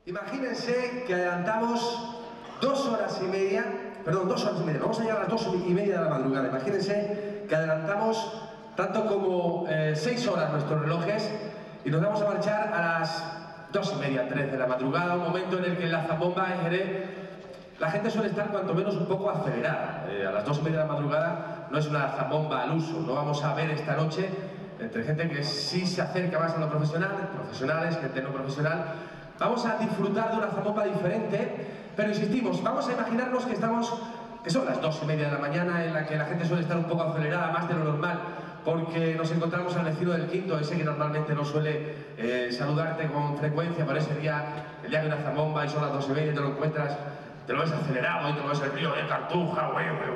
Imagínense que adelantamos 2 horas y media, vamos a llegar a las 2:30 de la madrugada. Imagínense que adelantamos tanto como 6 horas nuestros relojes y nos vamos a marchar a las 2:30, 3 de la madrugada, un momento en el que en la zambomba en Jerez la gente suele estar cuanto menos un poco acelerada. A las 2:30 de la madrugada no es una zambomba al uso, no vamos a ver esta noche entre gente que sí se acerca más a lo profesional, profesionales, gente no profesional. Vamos a disfrutar de una zambomba diferente, pero insistimos, vamos a imaginarnos que son las 2:30 de la mañana, en la que la gente suele estar un poco acelerada, más de lo normal, porque nos encontramos al vecino del quinto, ese que normalmente no suele saludarte con frecuencia, pero ese día, el día que hay una zambomba y son las 2:30 y te lo encuentras, te lo ves acelerado y te lo ves el río de Cartuja,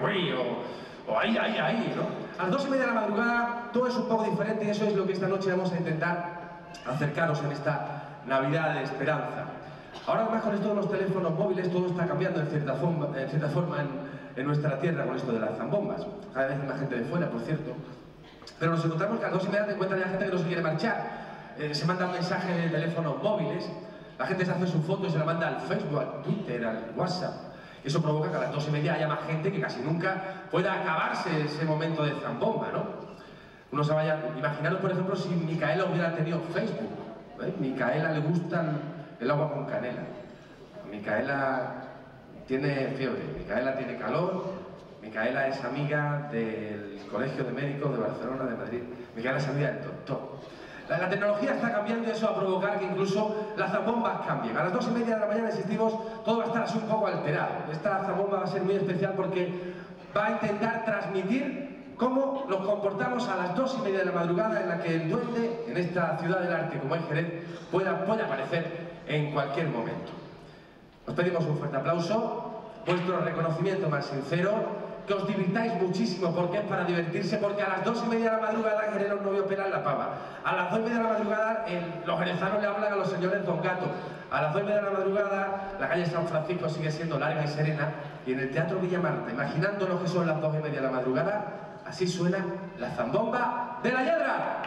o ahí, ¿no? A las 2:30 de la madrugada todo es un poco diferente y eso es lo que esta noche vamos a intentar acercaros en esta Navidad de esperanza. Ahora además con esto de los teléfonos móviles todo está cambiando en cierta forma en nuestra tierra con esto de las zambombas. Cada vez hay más gente de fuera, por cierto. Pero nos encontramos que a las 2:30 te encuentras ya gente que no se quiere marchar. Se manda un mensaje de teléfonos móviles, la gente se hace su foto y se la manda al Facebook, al Twitter, al WhatsApp. Eso provoca que a las 2:30 haya más gente que casi nunca pueda acabarse ese momento de zambomba, ¿no? Uno se vaya... Imaginaros, por ejemplo, si Micaela hubiera tenido Facebook. Micaela le gusta el agua con canela. Micaela tiene fiebre, Micaela tiene calor, Micaela es amiga del Colegio de Médicos de Barcelona, de Madrid. Micaela es amiga del doctor. La tecnología está cambiando y eso va a provocar que incluso las zambombas cambien. A las 2:30 de la mañana, insistimos, todo va a estar así un poco alterado. Esta zambomba va a ser muy especial porque va a intentar transmitir cómo nos comportamos a las 2:30 de la madrugada en la que el duende, en esta ciudad del arte como es Jerez, pueda aparecer en cualquier momento. Os pedimos un fuerte aplauso, vuestro reconocimiento más sincero, que os divirtáis muchísimo porque es para divertirse, porque a las 2:30 de la madrugada en Jerez los novios pelan la pava. A las 2:30 de la madrugada los jerezanos le hablan a los señores Don Gato. A las 2:30 de la madrugada la calle San Francisco sigue siendo larga y serena y en el Teatro Villa Marta, imaginándonos que son las 2:30 de la madrugada, así suena la zambomba de la Yedra.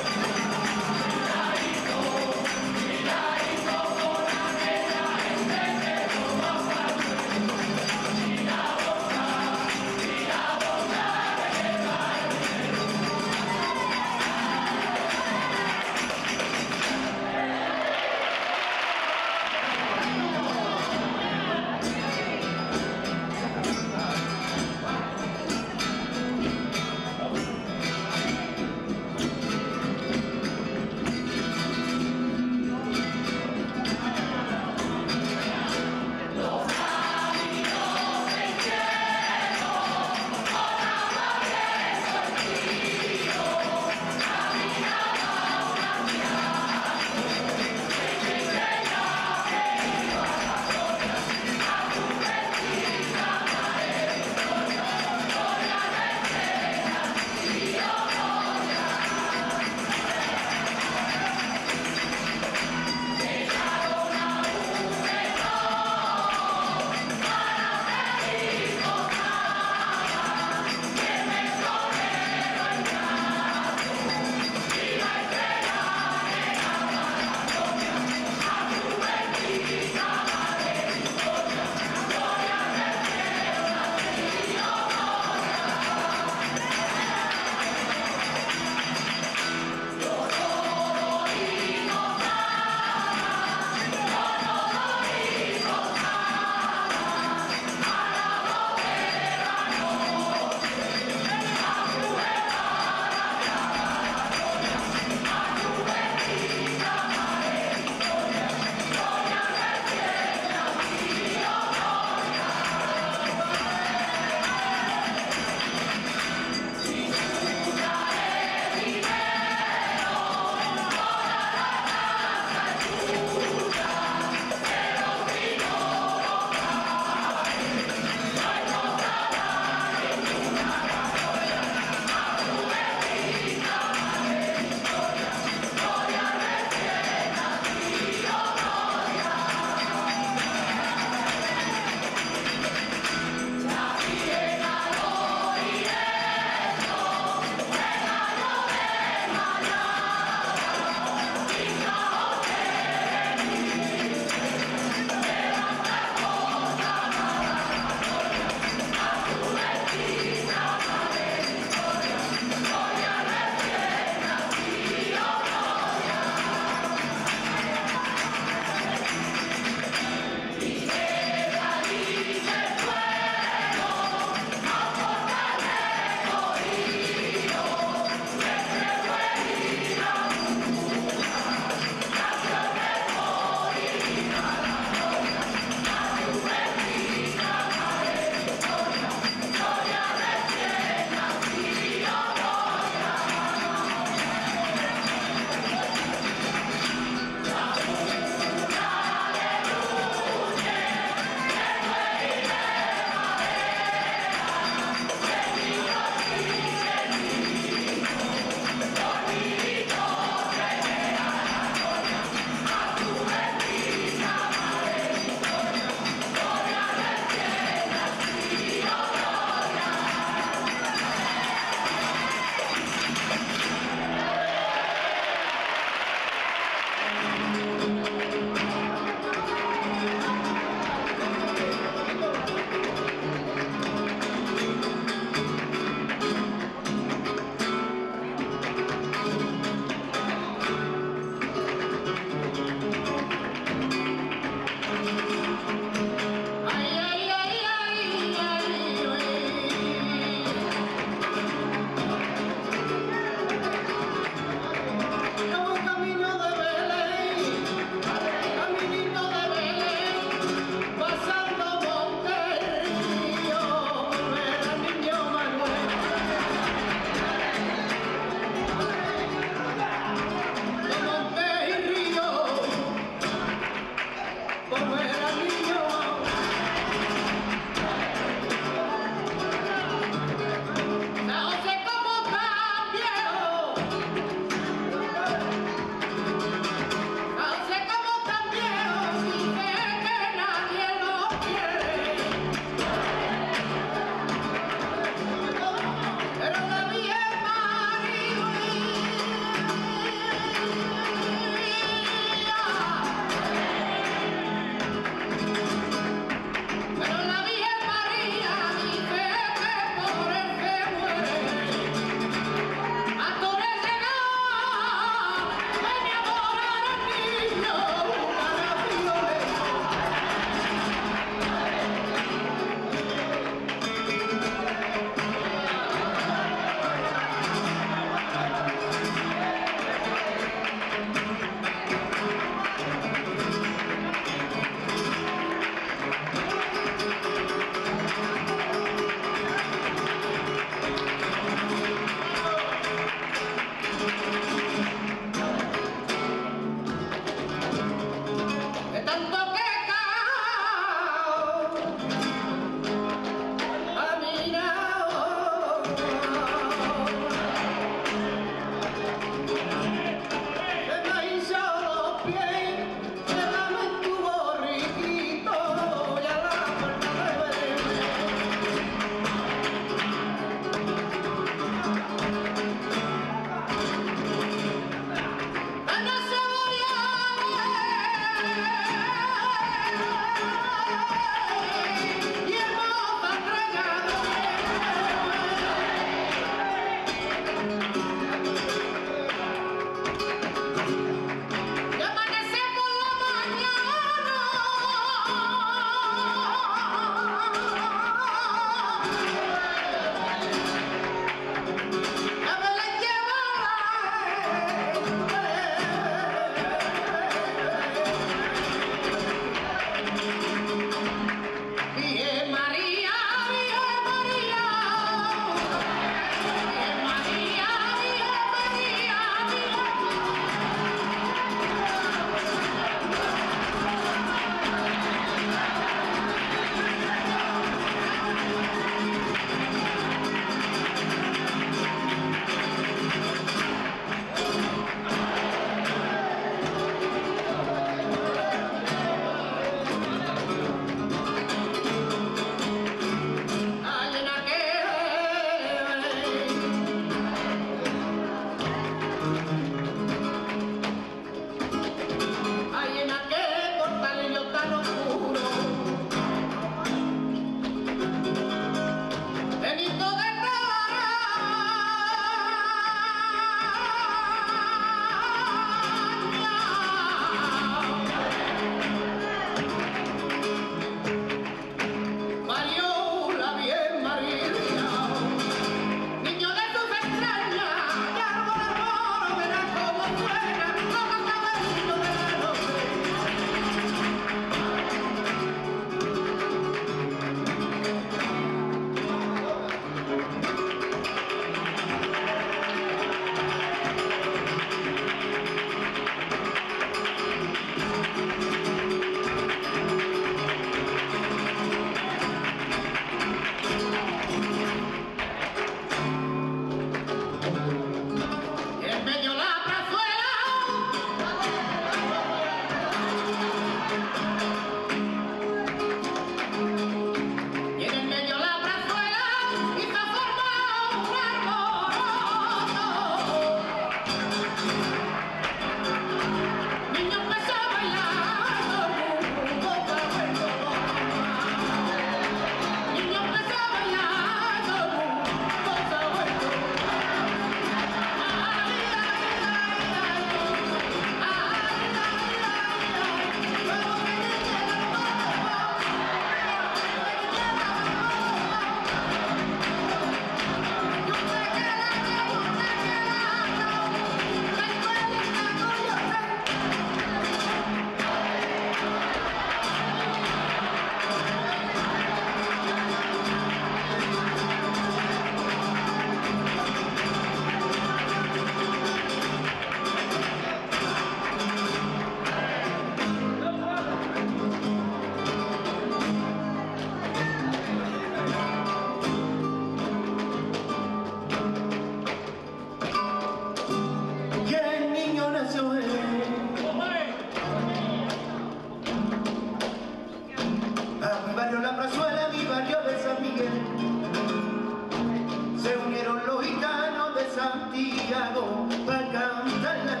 Santiago para cantar la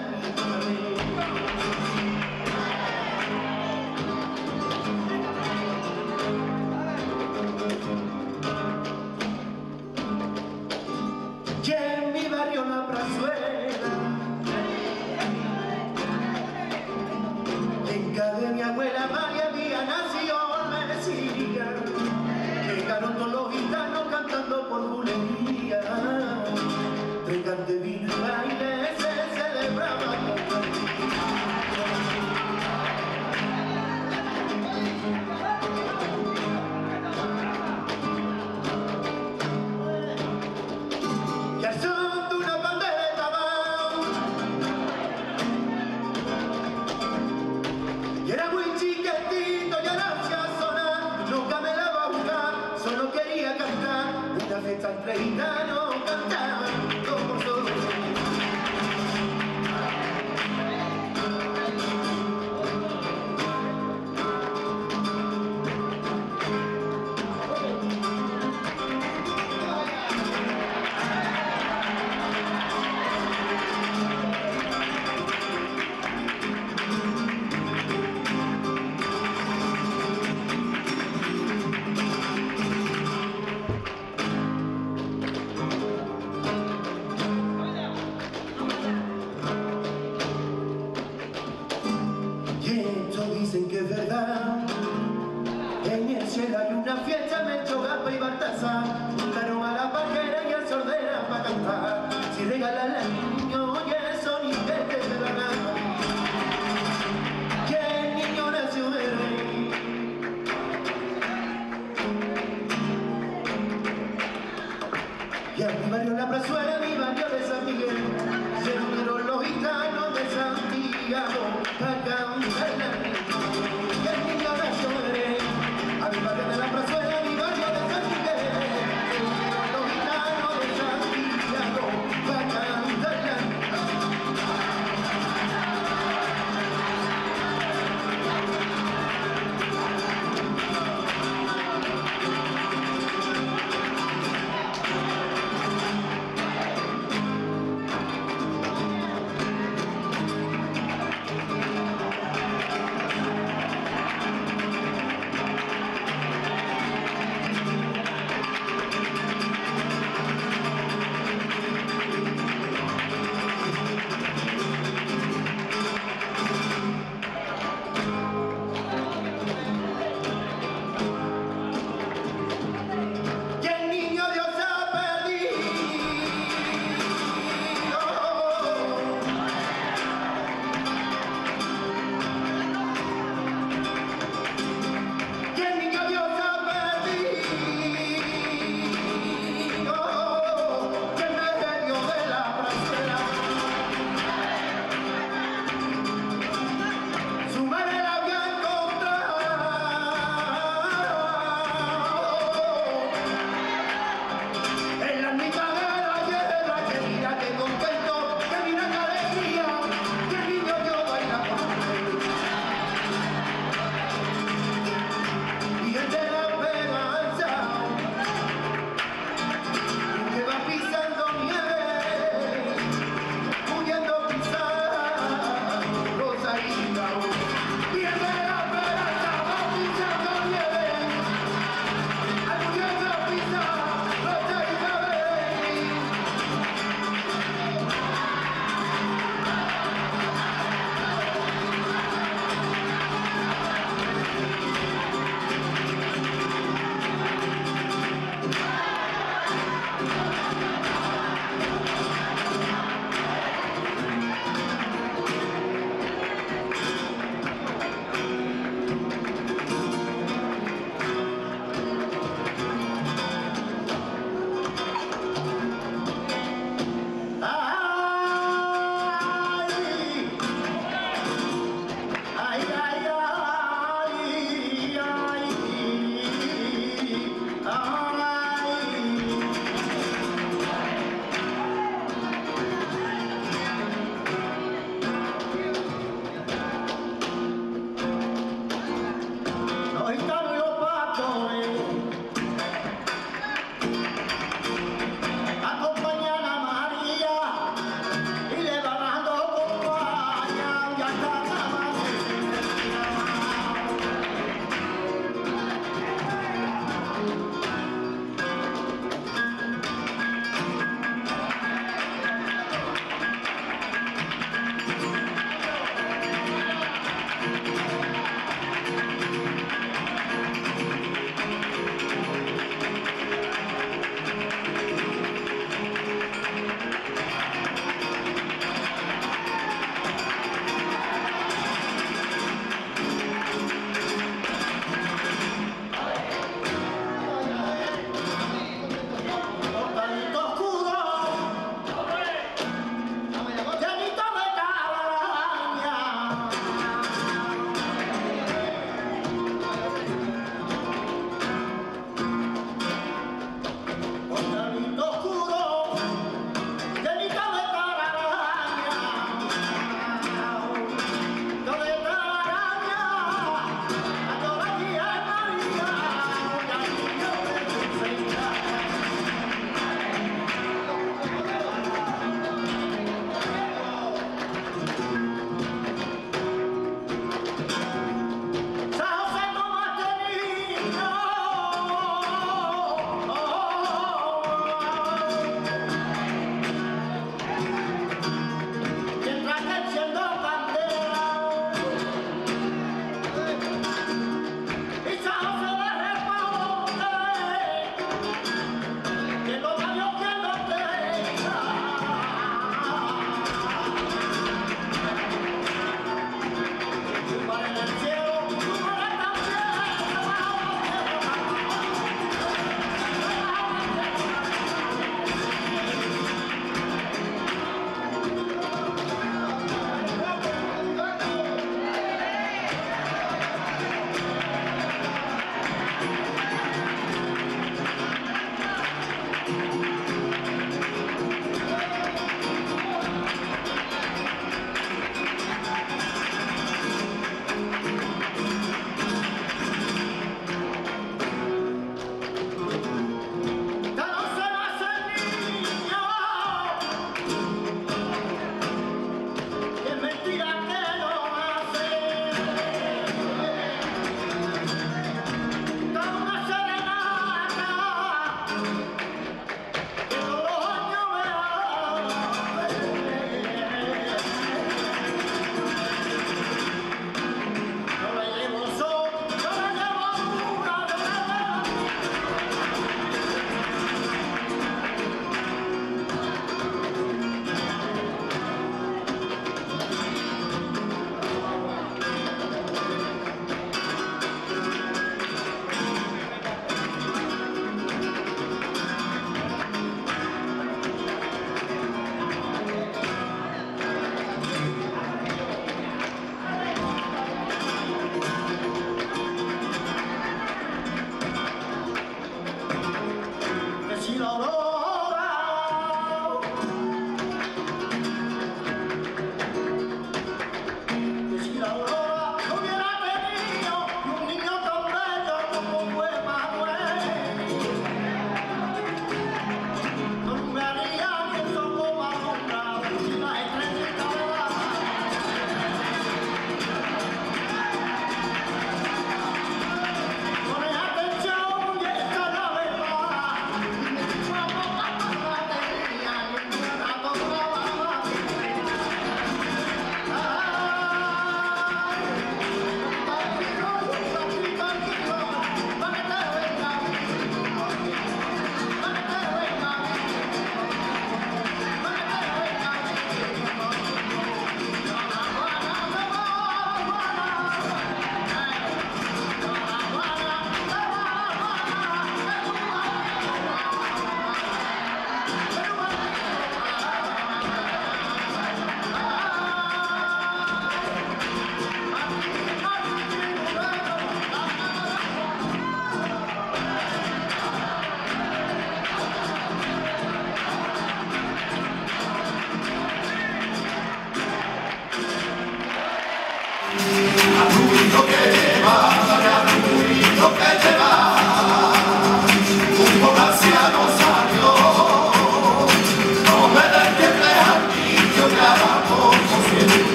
y en mi barrio La Prazuela, en casa de mi abuela María había nacido Mesía, llegaron todos los gitanos cantando por bulería, de cante, vino y baile se celebraba y al son de una pandera y era muy chiquitito y hacia sonar, nunca me la va a buscar, solo quería cantar una fiesta entre gitanos, cantaban como solo. Dicen que es verdad, en el cielo hay una fiesta, Melchor, Gapa y Baltasar juntaron a la pajera y al sordera para cantar, si regalan al niño y el soniquete de la gana, y el niño nació de rey. Y a mi barrio La Prazuela, mi barrio de San Miguel, se unieron los gitanos de Santiago para cantar la niña. A mi barrio de La Prazuela, mi barrio de San Miguel, los gitanos de Santiago para cantar la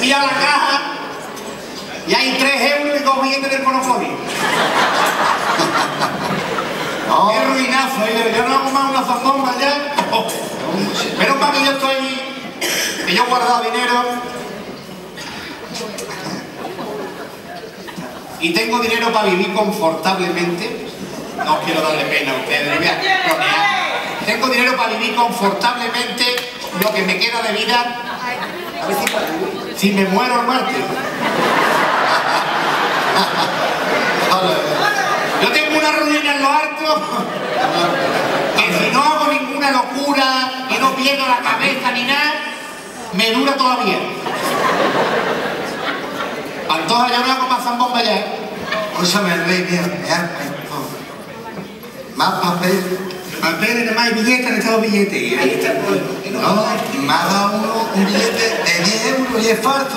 fui a la caja y hay 3 euros y 2 billetes del Monopoly. No. Qué ruinazo, yo no hago más una zambomba ya. Oh. Menos mal que yo estoy, que yo he guardado dinero y tengo dinero para vivir confortablemente. No quiero darle pena a ustedes, voy a bromear. Tengo dinero para vivir confortablemente lo que me queda de vida. A ver si me muero el martes. Yo tengo una ruina en lo alto que si no hago ninguna locura y no pierdo la cabeza ni nada, me dura todavía. Pantoja, yo no hago más zambomba ya. Escúchame, rey, mira, más papel. Papeles, nada más billetes, han estado billetes. Ahí está el pueblo. No, me ha dado uno un billete de 10 euros y es falso.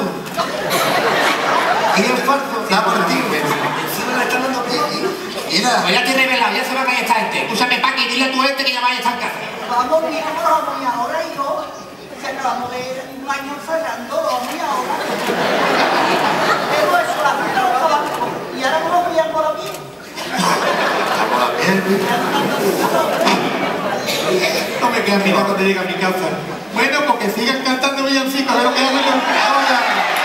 Y es falso, está por ti. Encima le están dando pie. Mira. Pues ya te he revelado, ya se va a caer esta gente. Escúchame, Paqui, dile a tu gente que ya vaya a estar en casa. Vamos, mira, vamos, y ahora yo, que acabamos de un año cerrando, vamos, y ahora. Pero eso, la vida no estaba. Y ahora cómo voy a por aquí. Por la piel. No me queda mirar cuando llegue a mi casa. Bueno, porque sigan cantando villancicos, a ver lo que hago yo. Ahora.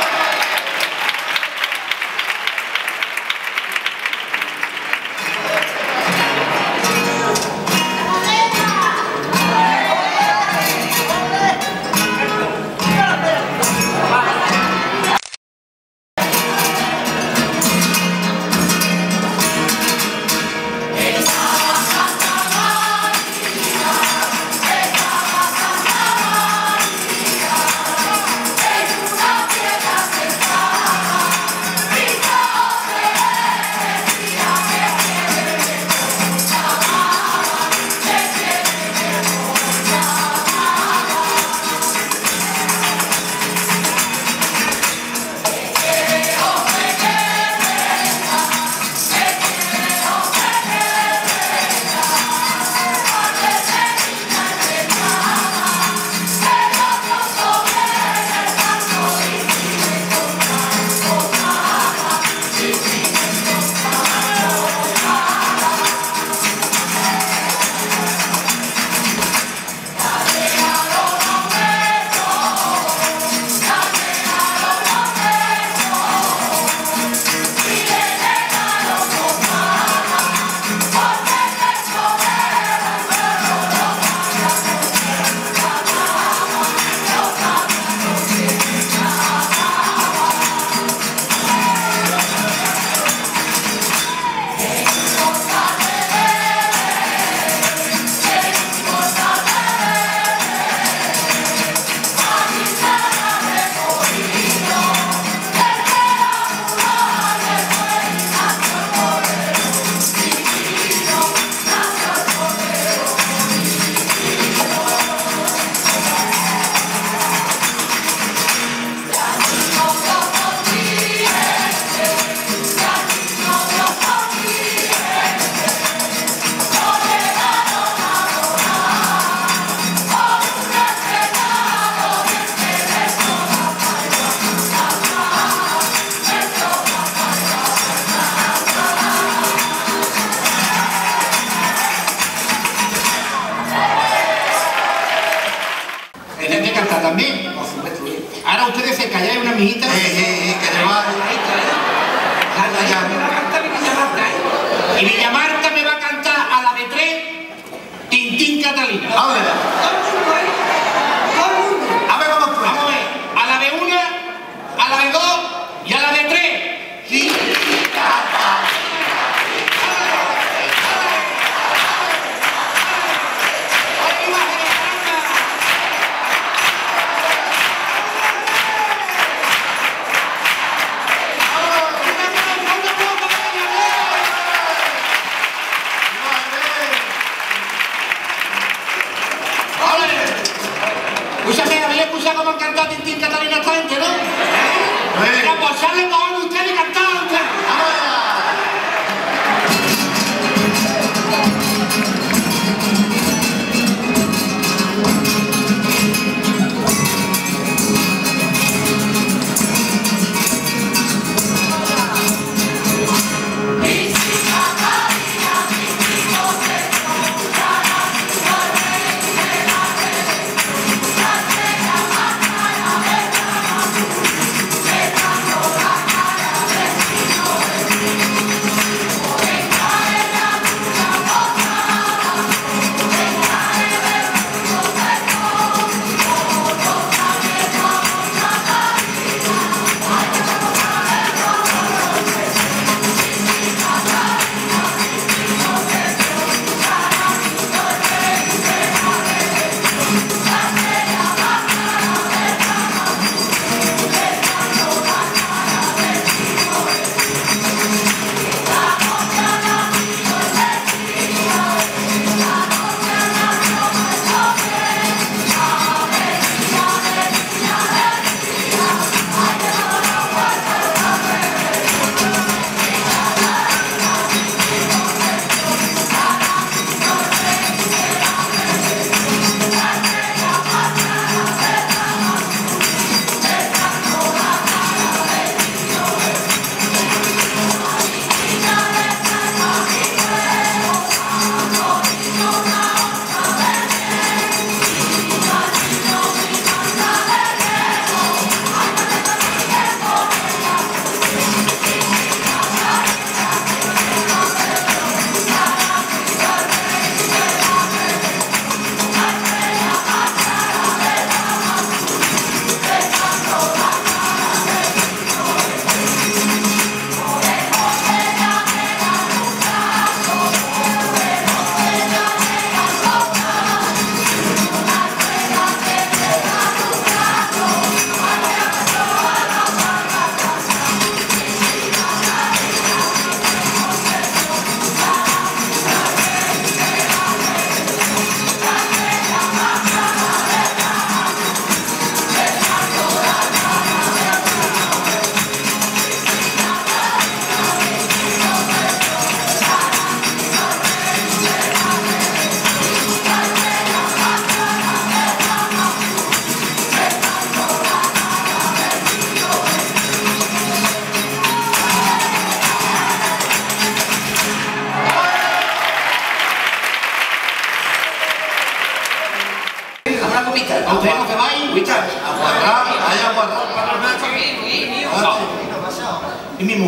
También. Ahora ustedes se callan una amiguita. Que te va. Y Villamarta me va a cantar a la de 3, Tintín Catalina. A ver, vamos pues. Vamos a ver, a la de 1, a la de 2 y a la de 3. ¿Habéis escuchado cómo han cantado Tintín Catalina esta gente, no? Era por echarle cojón a ustedes y cantar a ustedes.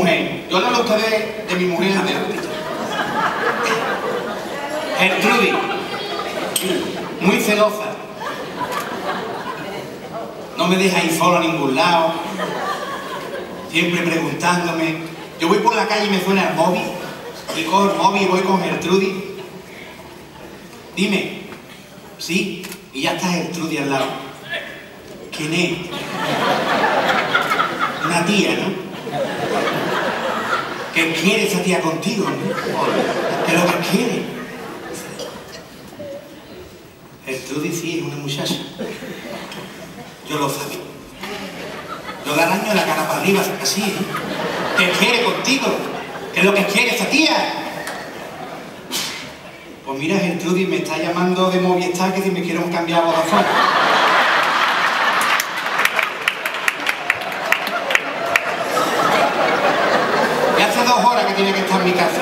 mujer. Yo le hablo a ustedes de mi mujer adelante. Gertrudis, muy celosa. No me deja ir solo a ningún lado. Siempre preguntándome. Yo voy por la calle y me suena el móvil. Y cojo el móvil y voy con Gertrudis. Dime. Sí, y ya está Gertrudis al lado. ¿Quién es? Una tía, ¿no? ¿Qué quiere esa tía contigo? ¿Qué es lo que quiere? Gertrudis sí, es una muchacha. Yo lo sabía. Yo le araño la cara para arriba, así, ¿eh? ¿Qué quiere contigo? ¿Qué es lo que quiere esa tía? Pues mira, Gertrudis me está llamando de Movistar que si me quiero cambiar a Vodafone. Y hace 2 horas que tiene que estar en mi casa.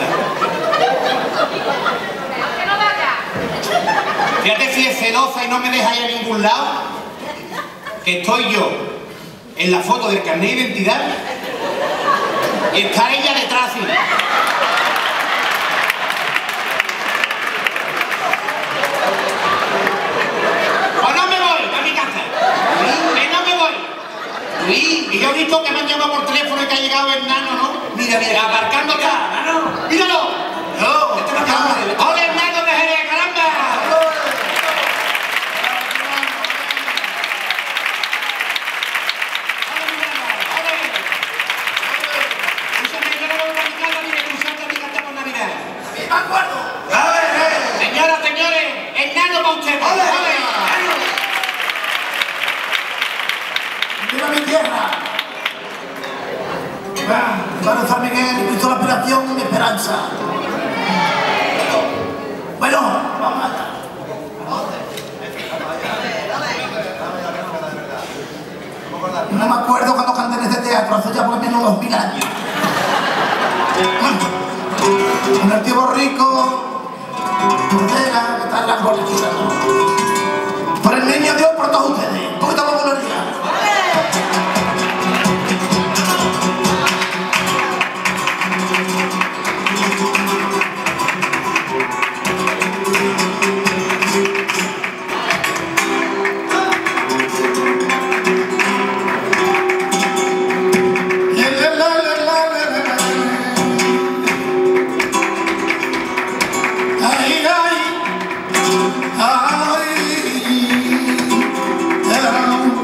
Fíjate si es celosa y no me deja ir a ningún lado. Que estoy yo en la foto del carnet de identidad y está ella detrás. ¿Sí? Y yo he visto que me han llamado por teléfono y que ha llegado el nano, ¿no? Mira, mira, aparcando acá, nano. ¡Míralo! No, este es acá. ¡Ole, el nano de Jerez, caramba! Escúchame, yo no voy a mi casa ni de cruzar ni cantar por Navidad. ¡Sí, me acuerdo! ¡A ver, señoras, señores! ¡El nano para usted! ¡Ole, ole! ¡Viva mi tierra! Para San Miguel, he visto la aspiración y mi esperanza. Bueno, vamos allá. No me acuerdo cuando canté en este teatro, hace ya por lo menos 2000 años. En el tío Borrico, de la guitarra política. Por el niño Dios, por todos ustedes. Un poquito más gloria. Ay, ay, ay,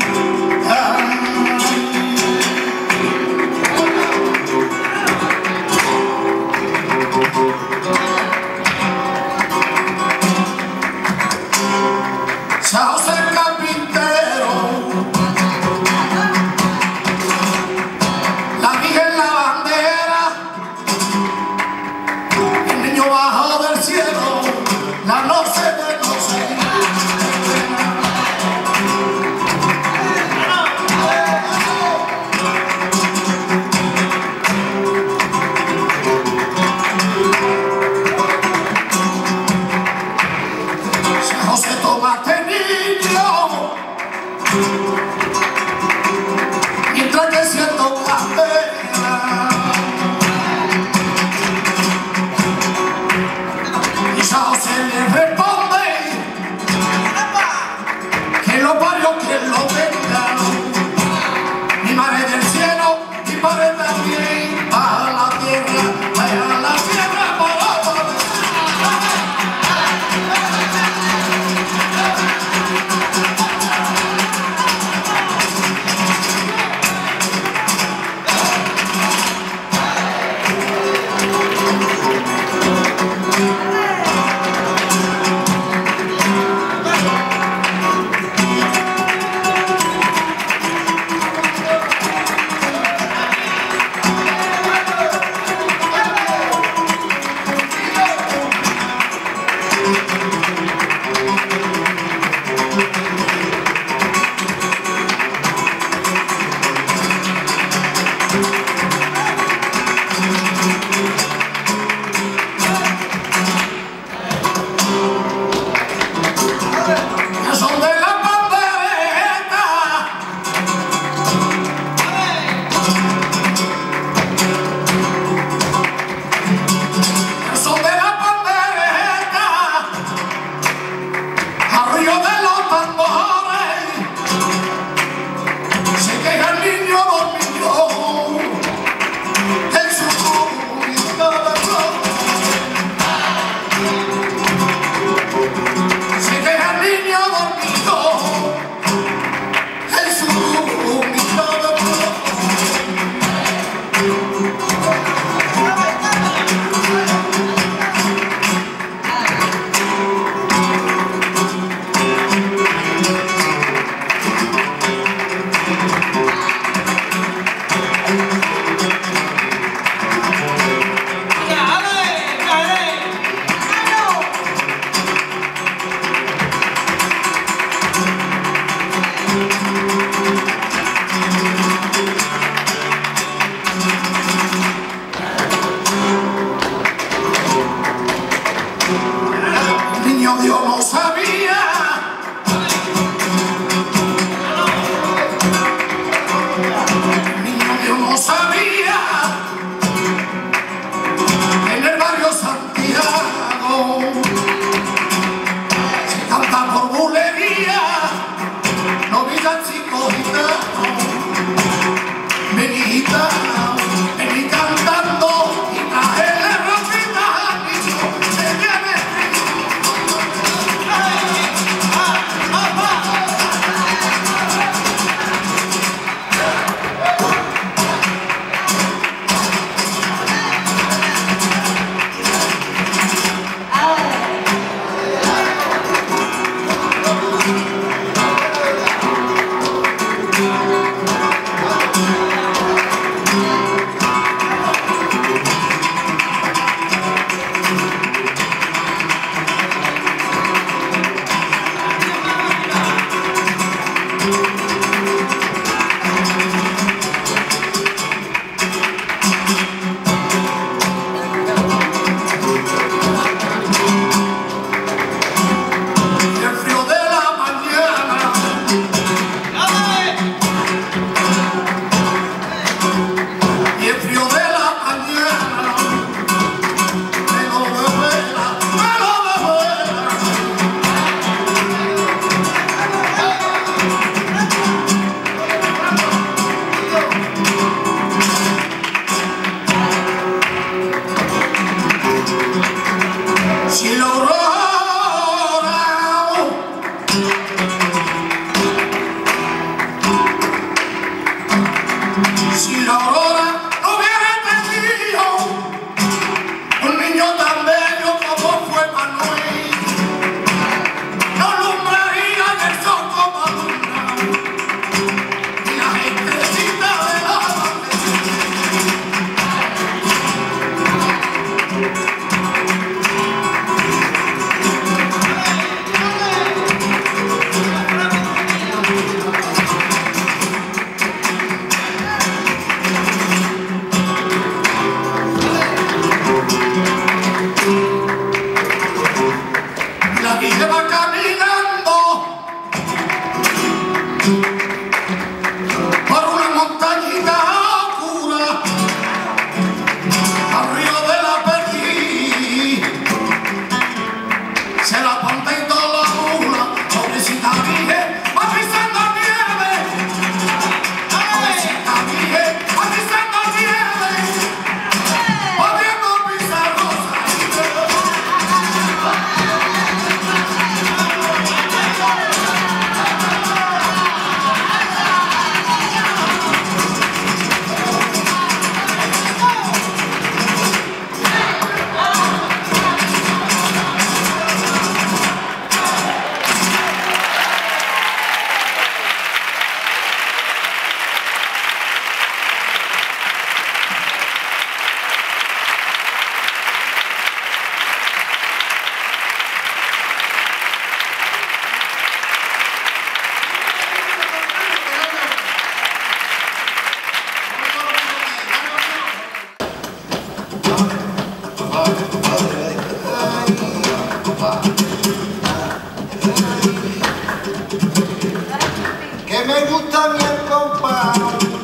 Que me gusta mi el compás,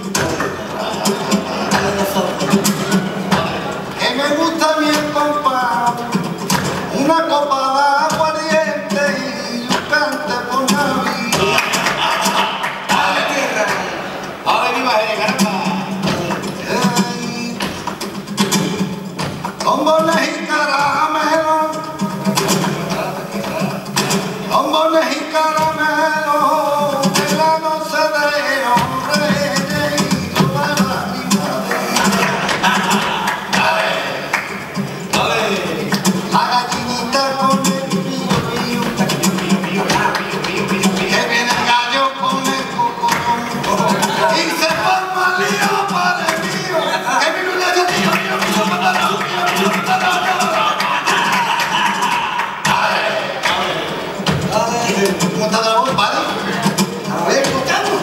que me gusta mi el compás, una copa de aguardiente y un cante por Navidad. ¡Ave mi madre, caramba! Bombones y caramelos, bombones y caramelos, de la noche de los reyes y toda la la gallinita con el pío, que viene el gallo con el cocorón, y se forma el lío para el mío, que viene una gatilla mío, ¿cómo está la voz, vale? A ver, escuchamos.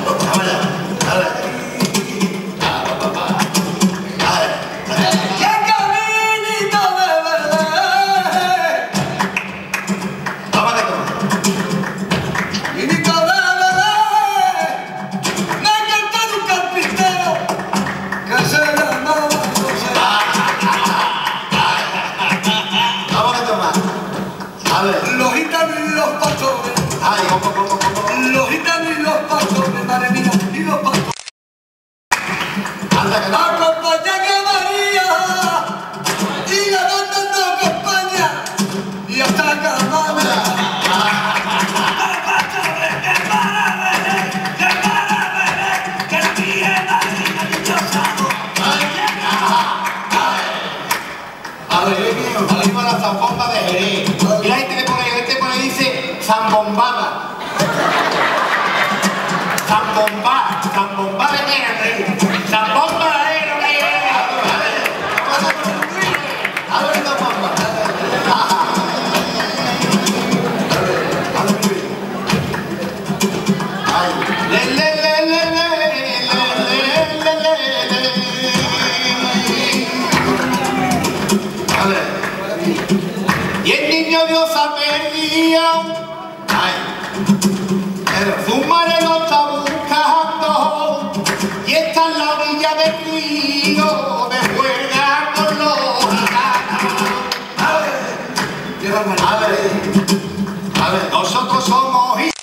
¡Qué caminito de Belén! Vamos a comer. ¡Caminito de Belén! Me ha cantado un carpintero que se llamaba José. Vamos a tomar. A ver. Los gitanos y los pastores, Ay, ¿cómo? los gitanos y los pastores, madre mía, y los pastores. Anda, que no. Acompañan a María y la banda no acompaña y hasta Camara. A ver, venimos a la zambomba de Jerez. Y la gente que por ahí dice zambombada. Zambomba, zambomba de mierda, zambomba de y el niño Dios perdía, su madre lo está buscando y está en la orilla del río de juega con los a ver, nosotros somos y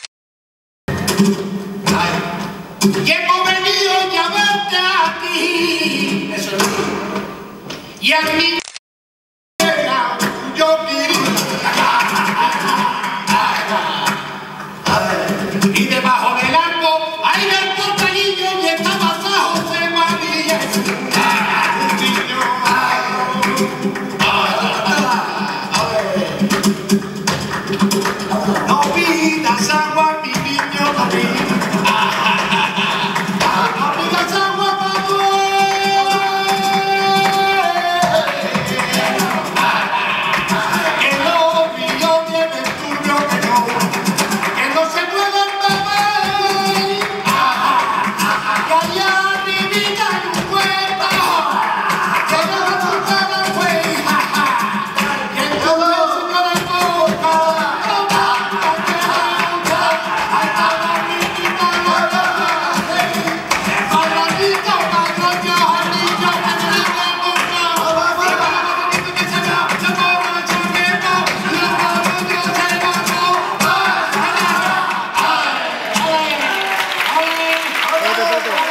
hemos venido a llamarte aquí. Eso es. Y a mí yo y debajo del arco hay el portalillo y está pasado José María. No pidas agua, mi niño, no pidas. No pidas agua, que los ríos tienen turbio que no se pueden beber. Que allá arribita hay un hueco que no va a chutar al güey. Que entonces se queda en boca. Perfecto.